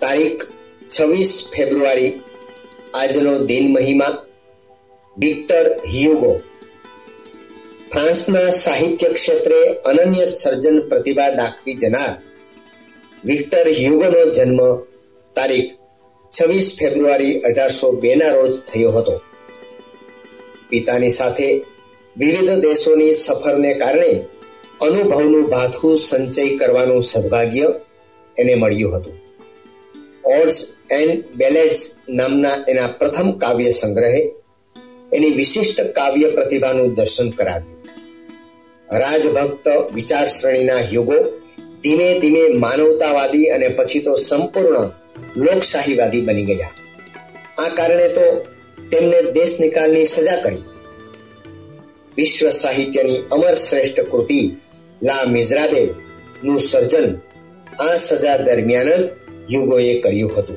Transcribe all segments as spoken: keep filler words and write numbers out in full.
તારીખ છવ્વીસ ફેબ્રુઆરી આજનો દિન મહિમા વિક્ટર હ્યુગો. ફ્રાન્સના સાહિત્ય ક્ષેત્રે અનન્ય સર્જન પ્રતિભા દાખવી જનાર વિક્ટર હ્યુગોનો જન્મ તારીખ છવ્વીસ ફેબ્રુઆરી અઢારસો બે ના રોજ થયો હતો. પિતાની સાથે વિવિધ દેશોની સફરને કારણે અનુભવનું ભાથું સંચય કરવાનું સદભાગ્ય એને મળ્યું હતું. ઓડ્સ એન્ડ બેલેડ્સ નામના એના પ્રથમ કાવ્ય સંગ્રહે એની વિશિષ્ટ કાવ્ય પ્રતિભાનું દર્શન કરાવ્યું. રાજભક્ત વિચારશ્રેણીના હ્યુગો ધીમે ધીમે માનવતાવાદી અને પછી તો સંપૂર્ણ લોકશાહીવાદી બની ગયા. આ કારણે તો તેમને દેશ નિકાલની સજા કરી. વિશ્વ સાહિત્યની અમર શ્રેષ્ઠ કૃતિ લા મિઝરાબેલ નું સર્જન આ સજા દરમિયાન જ હ્યુગોએ કર્યું હતું.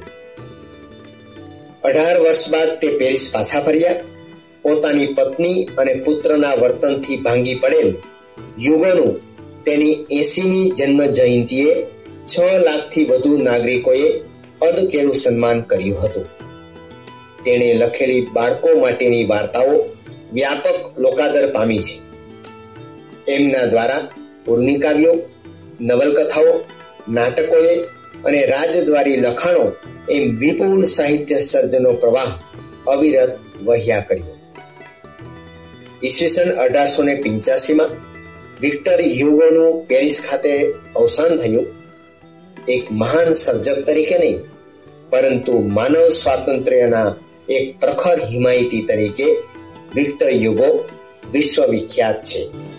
અઢાર વર્ષ બાદ તે પેરિસ પાછા ફર્યા. પોતાની પત્ની અને પુત્રના વર્તનથી ભાંગી પડેલ હ્યુગોનું તેની એસીમી જન્મ જયંતિએ છ લાખથી વધુ નાગરિકોએ અદકેરું સન્માન કર્યું હતું. તેણે લખેલી બાળકો માટેની વાર્તાઓ વ્યાપક લોકાદર પામી છે. એમના દ્વારા ઉર્મી કાવ્યો, નવલકથાઓ, નાટકોએ અને રાજદ્વારી લખાણો એમ વિપુલ સાહિત્ય સર્જનો પ્રવાહ અવિરત વહ્યા કર્યો. ઈસવીસન અઢારસો ને પિંચ્યાસીમાં વિક્ટર હ્યુગોનું પેરિસ ખાતે અવસાન થયું. એક મહાન સર્જક તરીકે નહીં, પરંતુ માનવ સ્વાતંત્ર્યના એક પ્રખર હિમાયતી તરીકે વિક્ટર હ્યુગો વિશ્વ વિખ્યાત છે.